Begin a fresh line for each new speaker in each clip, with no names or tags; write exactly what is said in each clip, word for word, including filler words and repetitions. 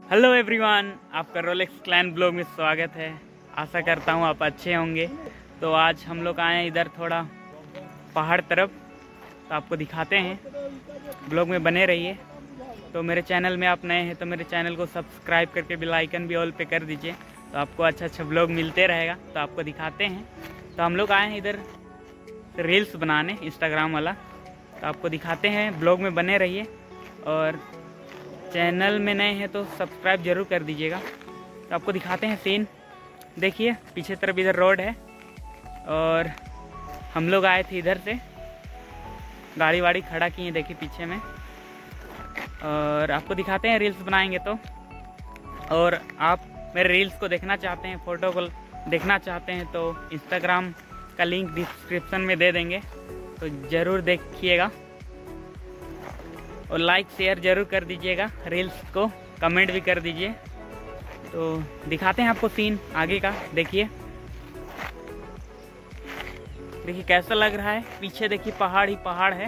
Hello everyone, आपका Rolex Clan blog में स्वागत है। आशा करता हूँ आप अच्छे होंगे। तो आज हम लोग आए हैं इधर थोड़ा पहाड़ तरफ, तो आपको दिखाते हैं। ब्लॉग में बने रहिए। तो मेरे चैनल में आप नए हैं तो मेरे चैनल को सब्सक्राइब करके बेल आइकन भी ऑल पे कर दीजिए, तो आपको अच्छा अच्छा ब्लॉग मिलते रहेगा। तो आपको दिखाते हैं। तो हम लोग आए हैं इधर रील्स बनाने, इंस्टाग्राम वाला। तो आपको दिखाते हैं, ब्लॉग में बने रहिए। और चैनल में नए हैं तो सब्सक्राइब जरूर कर दीजिएगा। तो आपको दिखाते हैं सीन। देखिए पीछे तरफ इधर रोड है और हम लोग आए थे इधर से, गाड़ी वाड़ी खड़ा किए देखिए पीछे में। और आपको दिखाते हैं, रील्स बनाएंगे तो। और आप मेरे रील्स को देखना चाहते हैं, फ़ोटो को देखना चाहते हैं तो इंस्टाग्राम का लिंक डिस्क्रिप्शन में दे देंगे, तो ज़रूर देखिएगा। और लाइक शेयर जरूर कर दीजिएगा रील्स को, कमेंट भी कर दीजिए। तो दिखाते हैं आपको सीन आगे का। देखिए देखिए कैसा लग रहा है। पीछे देखिए पहाड़ ही पहाड़ है।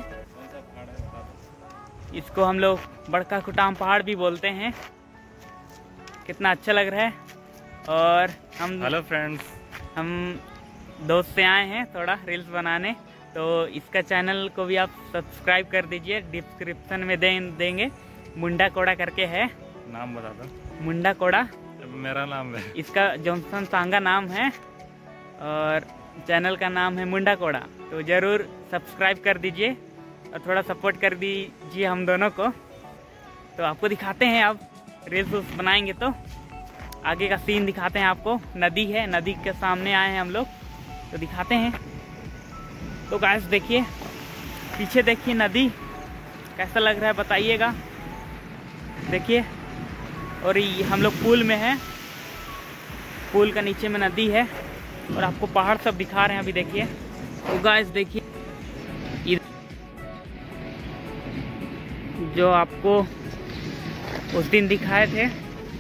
इसको हम लोग बड़का कुटाम पहाड़ भी बोलते हैं। कितना अच्छा लग रहा है। और हम
हेलो फ्रेंड्स,
हम दोस्त से आए हैं थोड़ा रील्स बनाने, तो इसका चैनल को भी आप सब्सक्राइब कर दीजिए। डिस्क्रिप्शन में दे देंगे। मुंडा कोड़ा करके है,
नाम बता दो।
मुंडा कोड़ा
मेरा नाम है।
इसका जॉनसन सांगा नाम है और चैनल का नाम है मुंडा कोड़ा। तो ज़रूर सब्सक्राइब कर दीजिए और थोड़ा सपोर्ट कर दीजिए हम दोनों को। तो आपको दिखाते हैं, अब रील्स बनाएंगे तो आगे का सीन दिखाते हैं आपको। नदी है, नदी के सामने आए हैं हम लोग, तो दिखाते हैं। तो गाइस देखिए पीछे देखिए नदी, कैसा लग रहा है बताइएगा। देखिए, और ये हम लोग पुल में हैं, पुल का नीचे में नदी है और आपको पहाड़ सब दिखा रहे हैं अभी। देखिए तो गाइस देखिए, जो आपको उस दिन दिखाए थे,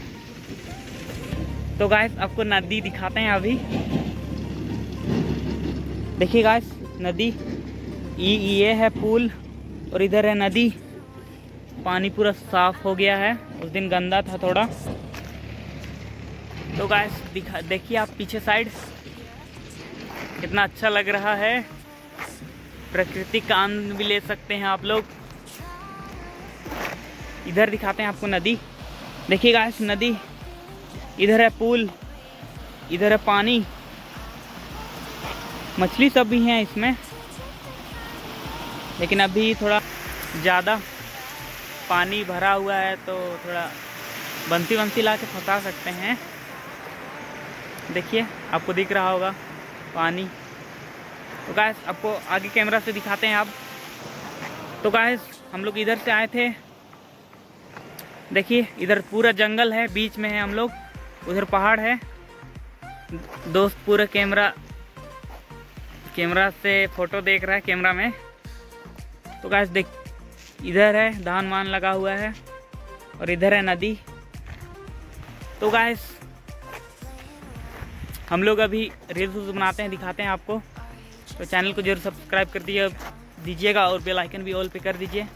तो गाइस आपको नदी दिखाते हैं अभी। देखिए गाइस नदी, ये है पुल और इधर है नदी। पानी पूरा साफ हो गया है, उस दिन गंदा था थोड़ा। तो गाइस दिखा देखिए आप पीछे साइड, कितना अच्छा लग रहा है। प्रकृति का आनंद भी ले सकते हैं आप लोग। इधर दिखाते हैं आपको नदी। देखिए गाइस नदी, इधर है पुल, इधर है पानी, मछली सब भी हैं इसमें, लेकिन अभी थोड़ा ज़्यादा पानी भरा हुआ है तो थोड़ा बंसी बंसी ला के फंसा सकते हैं। देखिए आपको दिख रहा होगा पानी। तो गाइस आपको आगे कैमरा से दिखाते हैं आप। तो गाइस हम लोग इधर से आए थे। देखिए इधर पूरा जंगल है, बीच में है हम लोग, उधर पहाड़ है। दोस्त पूरा कैमरा कैमरा से फोटो देख रहा है कैमरा में। तो गाइस देख, इधर है धान वान लगा हुआ है और इधर है नदी। तो गाइस हम लोग अभी रील्स बनाते हैं, दिखाते हैं आपको। तो चैनल को जरूर सब्सक्राइब कर दीजिए दीजिएगा और बेल आइकन भी ऑल पे कर दीजिए।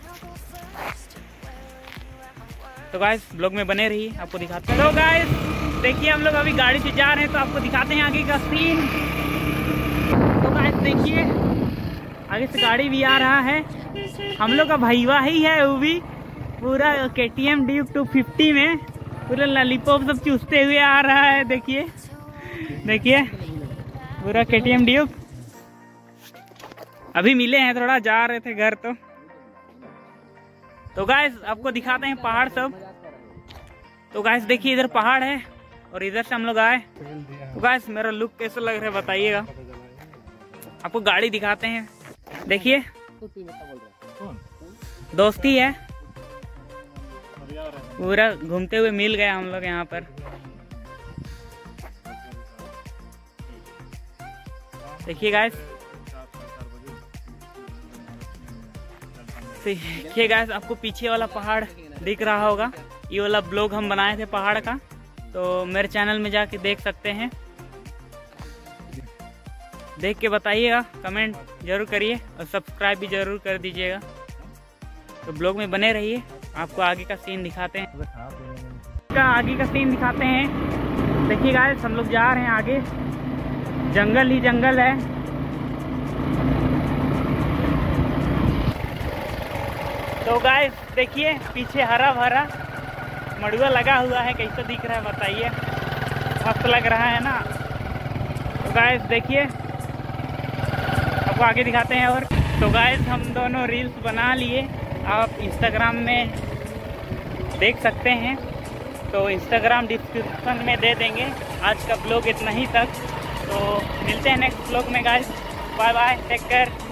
तो गाइस ब्लॉग में बने रहिए, आपको दिखाते हैं। तो गाइस देखिए हम लोग अभी गाड़ी से जा रहे हैं, तो आपको दिखाते हैं आगे का सीन। तो गाइस देखिए आगे से गाड़ी भी आ रहा है, हम लोग का भैया ही है वो भी, पूरा K T M Duke two fifty में पूरा लॉलीपॉप सब चूसते हुए आ रहा है। देखिए देखिए पूरा के टी एम ड्यूक। अभी मिले हैं, थोड़ा जा रहे थे घर। तो तो गाइस आपको दिखाते हैं पहाड़ सब। तो गाइस देखिए इधर पहाड़ है और इधर से हम लोग आए। तो गाइस मेरा लुक कैसा लग रहा है बताइएगा। आपको गाड़ी दिखाते हैं। देखिए दोस्ती है, पूरा घूमते हुए मिल गया हम लोग यहाँ पर। देखिए गाइस, देखिए गाइस आपको पीछे वाला पहाड़ दिख रहा होगा। ये वाला ब्लॉग हम बनाए थे पहाड़ का, तो मेरे चैनल में जाके देख सकते हैं। देख के बताइएगा, कमेंट जरूर करिए और सब्सक्राइब भी जरूर कर दीजिएगा। तो ब्लॉग में बने रहिए, आपको आगे का सीन दिखाते हैं। का आगे का सीन दिखाते हैं। देखिए गाइस, हम लोग जा रहे हैं आगे, जंगल ही जंगल है। तो गाइस देखिए पीछे हरा भरा मड़ुआ लगा हुआ है, कैसा दिख रहा है बताइए, मस्त लग रहा है ना। तो गाइस देखिए, आपको आगे दिखाते हैं। और तो गाइस हम दोनों रील्स बना लिए, आप इंस्टाग्राम में देख सकते हैं, तो इंस्टाग्राम डिस्क्रिप्शन में दे देंगे। आज का ब्लॉग इतना ही तक, तो मिलते हैं नेक्स्ट ब्लॉग में guys. Bye bye, take care.